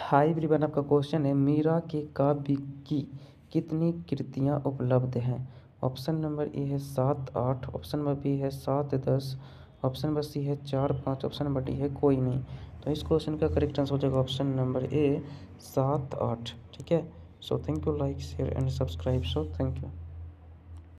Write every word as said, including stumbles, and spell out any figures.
Hi everyone, आपका question है मीरा के काव्य की कितनी कृतियाँ उपलब्ध हैं। ऑप्शन नंबर ए है सात आठ, ऑप्शन नंबर बी है सात दस, ऑप्शन नंबर सी है चार पाँच, ऑप्शन नंबर डी है कोई नहीं। तो इस क्वेश्चन का करेक्ट आंसर हो जाएगा ऑप्शन नंबर ए सात आठ। ठीक है। So thank you, like share and subscribe. So thank you.